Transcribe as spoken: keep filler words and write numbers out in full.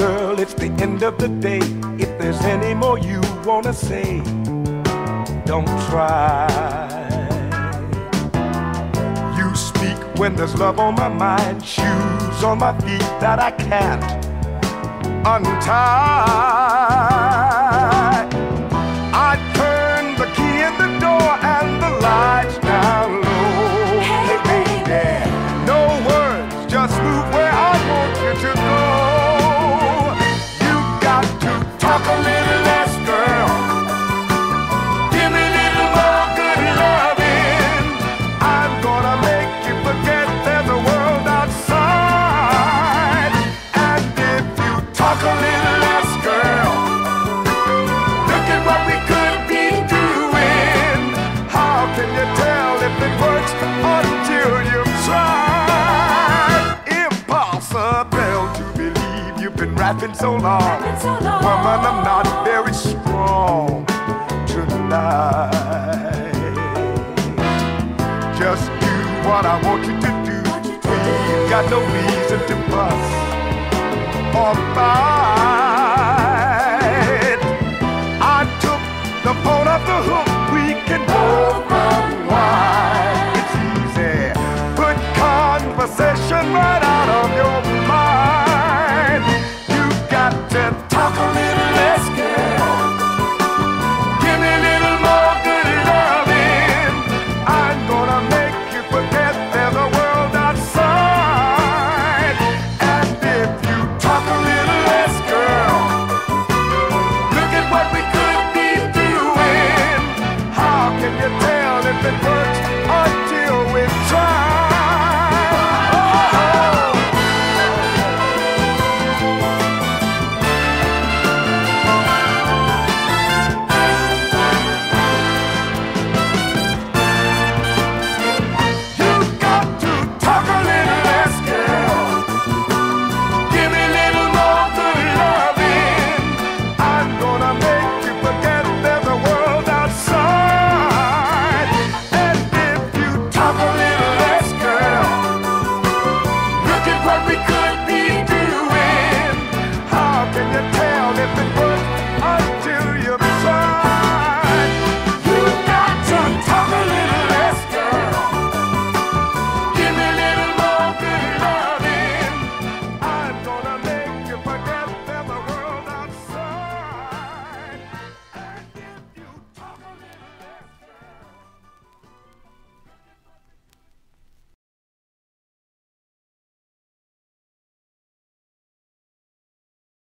girl, it's the end of the day. If there's any more you wanna say, don't try. You speak when there's love on my mind, shoes on my feet that I can't untie. I turn the key in the door and the lights down low. Hey baby, no words, just move where I want you to go. You got to talk a little less, girl. Give me a little more good loving. I'm gonna make you forget there's a world outside. And if you talk a little less, girl, look at what we could be doing. How can you tell if it works until you've tried? Impossible to believe you've been rapping so long. Woman, I'm not very strong tonight. Just do what I want you to do. We've got no reason to fuss or fight. I took the phone off the hook. We can both run wide. It's easy. Put conversation right